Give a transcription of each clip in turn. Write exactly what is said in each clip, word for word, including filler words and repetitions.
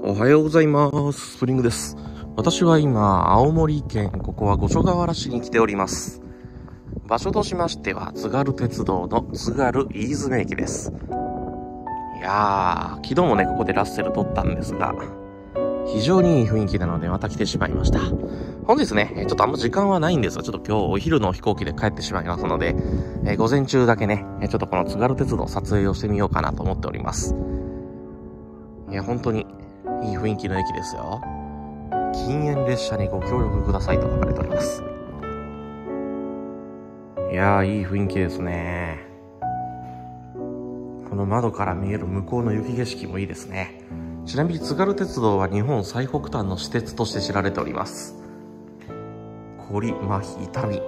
おはようございます。スプリングです。私は今、青森県、ここは五所川原市に来ております。場所としましては、津軽鉄道の津軽飯詰駅です。いやー、昨日もね、ここでラッセル撮ったんですが、非常にいい雰囲気なのでまた来てしまいました。本日ね、ちょっとあんま時間はないんですが、ちょっと今日お昼の飛行機で帰ってしまいますので、えー、午前中だけね、ちょっとこの津軽鉄道撮影をしてみようかなと思っております。いや、本当にいい雰囲気の駅ですよ。禁煙列車にご協力くださいと書かれております。いやー、いい雰囲気ですね。この窓から見える向こうの雪景色もいいですね。ちなみに津軽鉄道は日本最北端の私鉄として知られております。こり、麻痺、痛み、も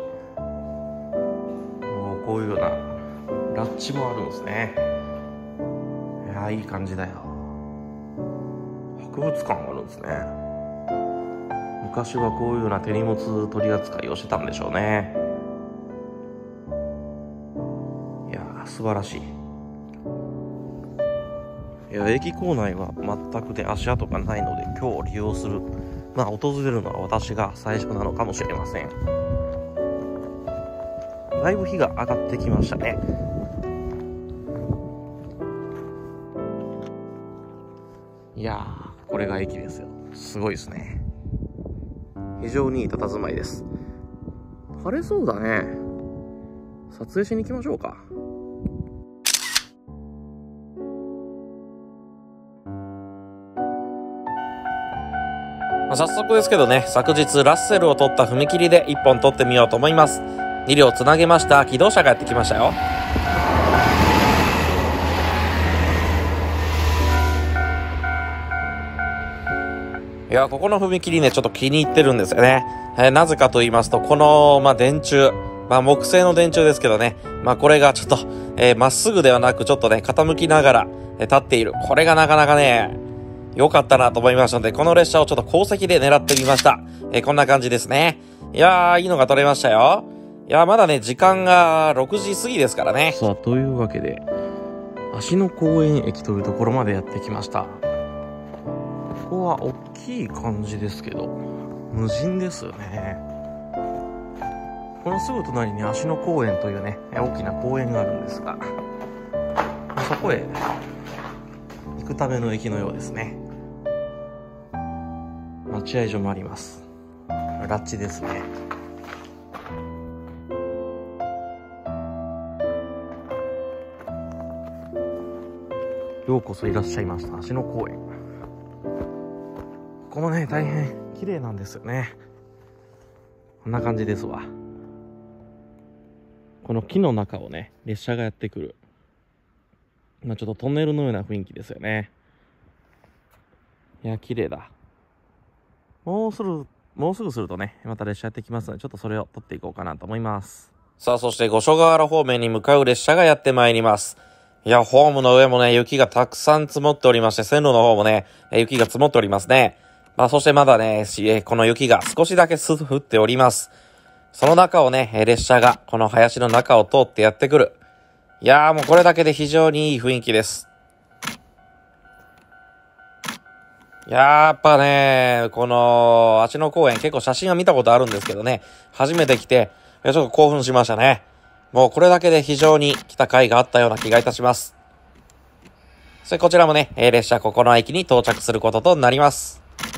うこういうようなラッチもあるんですね。いやー、いい感じだよ。博物館があるんですね。昔はこういうような手荷物取り扱いをしてたんでしょうね。いやー、素晴らしい。いや、駅構内は全くで足跡がないので、今日利用する、まあ訪れるのは私が最初なのかもしれません。だいぶ日が上がってきましたね。いやー、これが駅ですよ。すごいですね。非常にいい佇まいです。晴れそうだね。撮影しに行きましょうか。早速ですけどね、昨日ラッセルを取った踏切でいっぽん撮ってみようと思います。に両つなげました機動車がやってきましたよ。いや、ここの踏切ね、ちょっと気に入ってるんですよね。えー、なぜかと言いますと、この、まあ、電柱、まあ、木製の電柱ですけどね、まあ、これがちょっと、えー、まっすぐではなく、ちょっとね、傾きながら、えー、立っている。これがなかなかね、良かったなと思いましたので、この列車をちょっと後席で狙ってみました。えー、こんな感じですね。いやー、いいのが撮れましたよ。いやー、まだね、時間がろくじ過ぎですからね。さあ、というわけで、芦野公園駅というところまでやってきました。ここは大きい感じですけど、無人ですよね。このすぐ隣に芦野公園というね、大きな公園があるんですが、そこへ行くための駅のようですね。待合所もあります。ラッチですね。ようこそいらっしゃいました芦野公園。ここもね、大変綺麗なんですよね。こんな感じですわ。この木の中をね、列車がやってくる、まあ、ちょっとトンネルのような雰囲気ですよね。いや、綺麗だ。もうすぐもうすぐするとね、また列車やってきますので、ちょっとそれを撮っていこうかなと思います。さあ、そして五所川原方面に向かう列車がやってまいります。いや、ホームの上もね、雪がたくさん積もっておりまして、線路の方もね、雪が積もっておりますね。まあ、そしてまだね、この雪が少しだけす降っております。その中をね、列車がこの林の中を通ってやってくる。いやー、もうこれだけで非常にいい雰囲気です。いやー、やっぱね、この芦野公園結構写真は見たことあるんですけどね、初めて来て、ちょっと興奮しましたね。もうこれだけで非常に来た甲斐があったような気がいたします。そしてこちらもね、列車ここの駅に到着することとなります。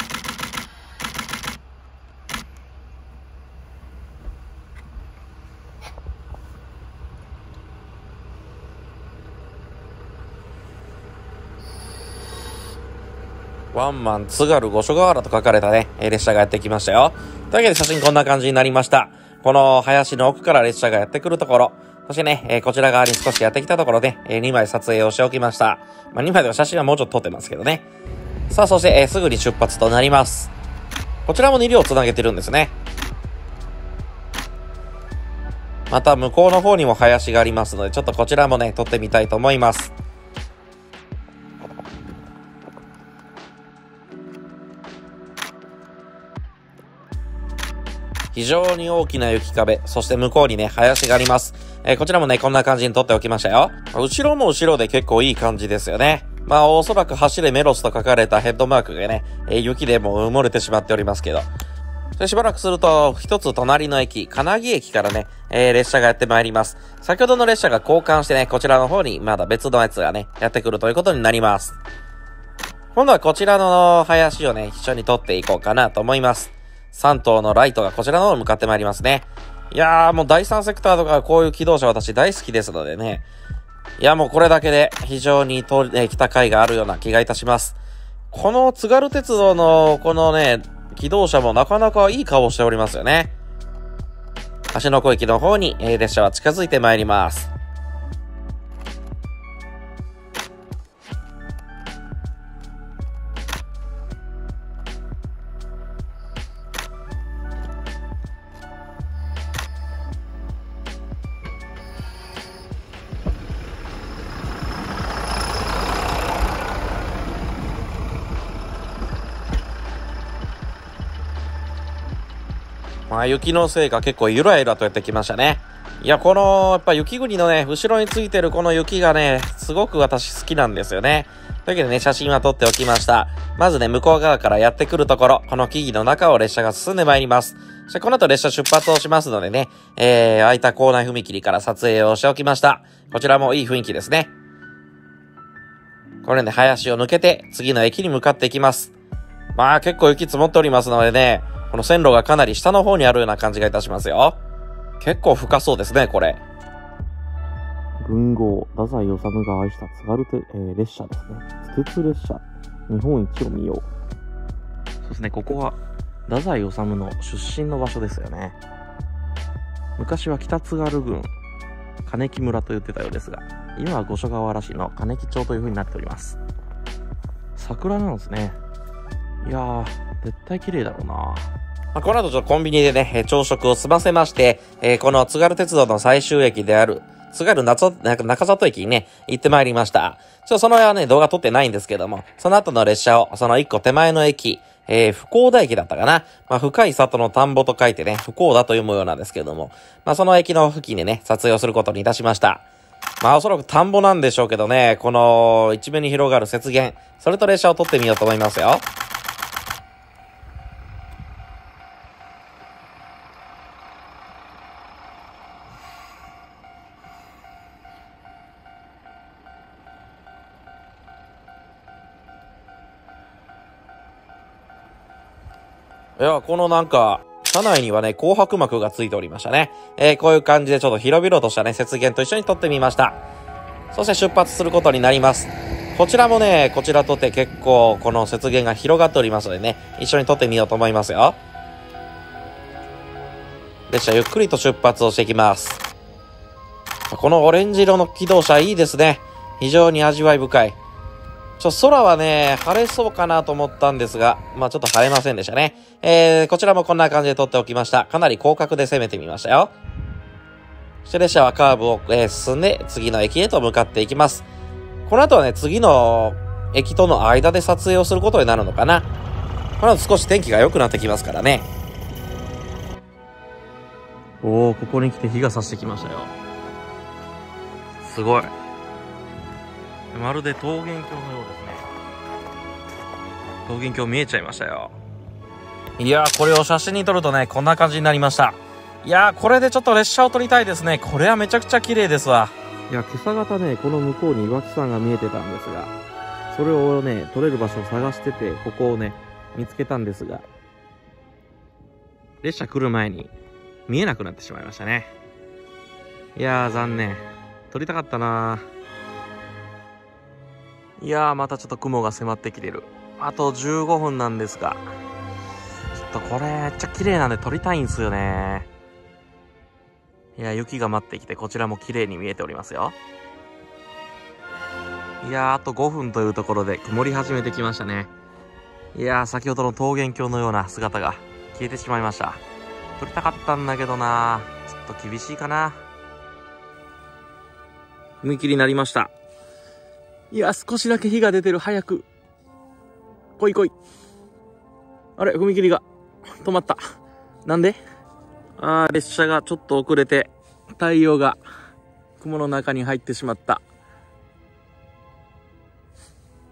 ワンマン津軽五所川原と書かれたね、列車がやってきましたよ。というわけで写真こんな感じになりました。この林の奥から列車がやってくるところ、そしてね、えー、こちら側に少しやってきたところで、えー、にまい撮影をしておきました。まあ、にまいでは写真はもうちょっと撮ってますけどね。さあ、そして、えー、すぐに出発となります。こちらもに両つなげてるんですね。また向こうの方にも林がありますので、ちょっとこちらもね、撮ってみたいと思います。非常に大きな雪壁、そして向こうにね、林があります。えー、こちらもね、こんな感じに撮っておきましたよ。後ろも後ろで結構いい感じですよね。 まあ、おそらく走れメロスと書かれたヘッドマークがね、えー、雪でもう埋もれてしまっておりますけど。で、しばらくすると、一つ隣の駅、金木駅からね、えー、列車がやってまいります。先ほどの列車が交換してね、こちらの方にまだ別のやつがね、やってくるということになります。今度はこちらの林をね、一緒に撮っていこうかなと思います。さん頭のライトがこちらの方に向かってまいりますね。いやー、もうだいさんセクターとかこういう機動車私大好きですのでね。いや、もうこれだけで非常に通り、来た甲斐があるような気がいたします。この津軽鉄道のこのね、機動車もなかなかいい顔をしておりますよね。芦ノ湖駅の方に、えー、列車は近づいてまいります。まあ雪のせいか結構ゆらゆらとやってきましたね。いや、この、やっぱ雪国のね、後ろについてるこの雪がね、すごく私好きなんですよね。というわけでね、写真は撮っておきました。まずね、向こう側からやってくるところ、この木々の中を列車が進んでまいります。そしてこの後列車出発をしますのでね、えー、空いた構内踏切から撮影をしておきました。こちらもいい雰囲気ですね。これね、林を抜けて、次の駅に向かっていきます。まあ結構雪積もっておりますのでね、この線路がかなり下の方にあるような感じがいたしますよ。結構深そうですね、これ。文豪、太宰治が愛した津軽て、えー、列車ですね。津鉄列車、日本一を見よう。そうですね、ここは太宰治の出身の場所ですよね。昔は北津軽郡金木村と言ってたようですが、今は五所川原市の金木町という風になっております。桜なんですね。いやー、絶対綺麗だろうな。まあ、この後ちょっとコンビニでね、朝食を済ませまして、えー、この津軽鉄道の最終駅である、津軽中里駅にね、行ってまいりました。ちょっとその間はね、動画撮ってないんですけども、その後の列車を、その一個手前の駅、えー、不幸田駅だったかな。まあ、深い里の田んぼと書いてね、不幸だと読むようなんですけども、まあ、その駅の付近でね、撮影をすることにいたしました。まあ、おそらく田んぼなんでしょうけどね、この一面に広がる雪原、それと列車を撮ってみようと思いますよ。いや、このなんか、車内にはね、紅白幕がついておりましたね。えー、こういう感じでちょっと広々としたね、雪原と一緒に撮ってみました。そして出発することになります。こちらもね、こちらとて結構この雪原が広がっておりますのでね、一緒に撮ってみようと思いますよ。列車ゆっくりと出発をしていきます。このオレンジ色の気動車いいですね。非常に味わい深い。ちょ、空はね、晴れそうかなと思ったんですが、まあちょっと晴れませんでしたね。えー、こちらもこんな感じで撮っておきました。かなり広角で攻めてみましたよ。そして列車はカーブを、えー、進んで次の駅へと向かっていきます。この後はね、次の駅との間で撮影をすることになるのかな。この後少し天気が良くなってきますからね。おー、ここに来て日が差してきましたよ。すごい。まるで桃源郷のようですね。桃源郷見えちゃいましたよ。いやー、これを写真に撮るとね、こんな感じになりました。いやー、これでちょっと列車を撮りたいですね。これはめちゃくちゃ綺麗ですわ。いや、今朝方ね、この向こうに岩木山が見えてたんですが、それをね、撮れる場所を探してて、ここをね、見つけたんですが、列車来る前に見えなくなってしまいましたね。いやー、残念。撮りたかったなー。いやー、またちょっと雲が迫ってきてる。あとじゅうごふんなんですが、ちょっとこれめっちゃ綺麗なんで撮りたいんすよね。いや、雪が待ってきて、こちらも綺麗に見えておりますよ。いやー、あとごふんというところで曇り始めてきましたね。いやー、先ほどの桃源郷のような姿が消えてしまいました。撮りたかったんだけどなー、ちょっと厳しいかな。踏切になりました。いや、少しだけ火が出てる。早く来い来い。あれ、踏切が止まった。なんで？あー、列車がちょっと遅れて太陽が雲の中に入ってしまった。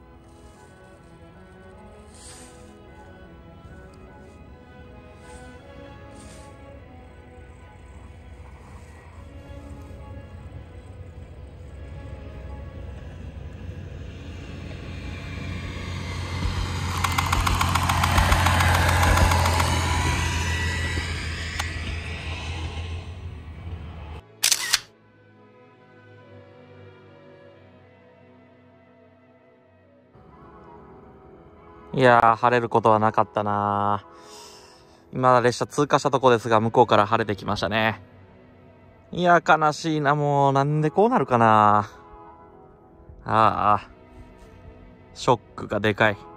いやー、晴れることはなかったなー。今、列車通過したとこですが、向こうから晴れてきましたね。いやー、悲しいな、もう。なんでこうなるかな。ああ、ショックがでかい。